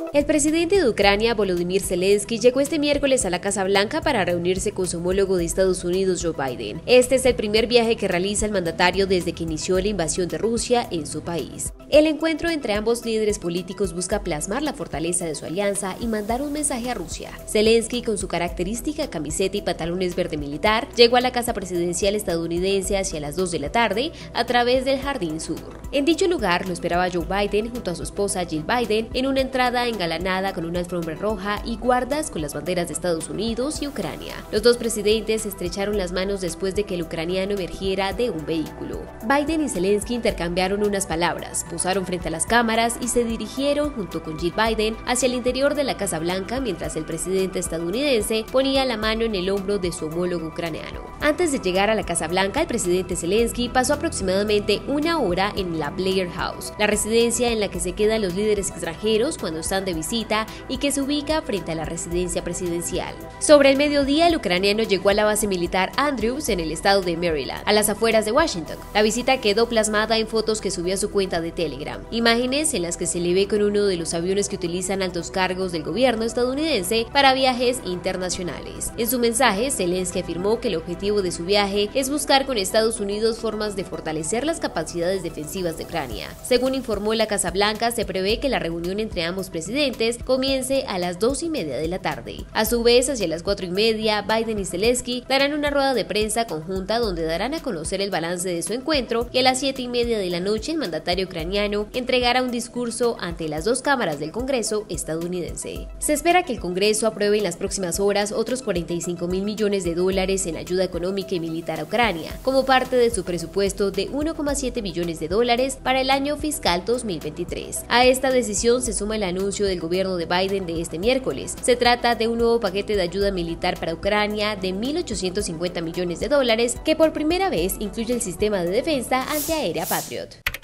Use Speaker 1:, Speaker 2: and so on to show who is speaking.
Speaker 1: El presidente de Ucrania, Volodymyr Zelensky, llegó este miércoles a la Casa Blanca para reunirse con su homólogo de Estados Unidos, Joe Biden. Este es el primer viaje que realiza el mandatario desde que inició la invasión de Rusia en su país. El encuentro entre ambos líderes políticos busca plasmar la fortaleza de su alianza y mandar un mensaje a Rusia. Zelensky, con su característica camiseta y pantalones verde militar, llegó a la Casa Presidencial estadounidense hacia las 2 de la tarde a través del Jardín Sur. En dicho lugar lo esperaba Joe Biden junto a su esposa Jill Biden en una entrada engalanada con una alfombra roja y guardas con las banderas de Estados Unidos y Ucrania. Los dos presidentes estrecharon las manos después de que el ucraniano emergiera de un vehículo. Biden y Zelensky intercambiaron unas palabras, posaron frente a las cámaras y se dirigieron junto con Jill Biden hacia el interior de la Casa Blanca mientras el presidente estadounidense ponía la mano en el hombro de su homólogo ucraniano. Antes de llegar a la Casa Blanca, el presidente Zelensky pasó aproximadamente una hora en la Blair House, la residencia en la que se quedan los líderes extranjeros cuando están de visita y que se ubica frente a la residencia presidencial. Sobre el mediodía, el ucraniano llegó a la base militar Andrews en el estado de Maryland, a las afueras de Washington. La visita quedó plasmada en fotos que subió a su cuenta de Telegram, imágenes en las que se le ve con uno de los aviones que utilizan altos cargos del gobierno estadounidense para viajes internacionales. En su mensaje, Zelensky afirmó que el objetivo de su viaje es buscar con Estados Unidos formas de fortalecer las capacidades defensivas de Ucrania. Según informó la Casa Blanca, se prevé que la reunión entre ambos presidentes comience a las 2:30 de la tarde. A su vez, hacia las 4:30, Biden y Zelensky darán una rueda de prensa conjunta donde darán a conocer el balance de su encuentro y a las 7:30 de la noche el mandatario ucraniano entregará un discurso ante las dos cámaras del Congreso estadounidense. Se espera que el Congreso apruebe en las próximas horas otros $45.000 millones en ayuda económica y militar a Ucrania, como parte de su presupuesto de $1,7 billones para el año fiscal 2023. A esta decisión se suma el anuncio del gobierno de Biden de este miércoles. Se trata de un nuevo paquete de ayuda militar para Ucrania de $1.850 millones que por primera vez incluye el sistema de defensa antiaérea Patriot.